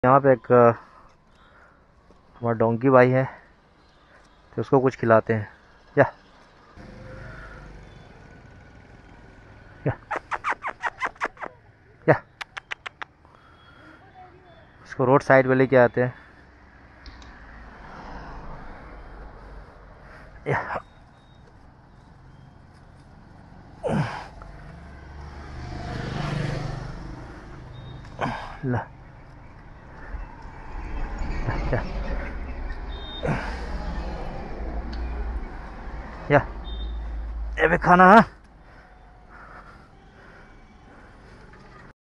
यहाँ पे एक हमारा डोंकी भाई है, तो उसको कुछ खिलाते हैं। या या या इसको रोड साइड पे लेके आते हैं। या ला या या ये भी खाना है।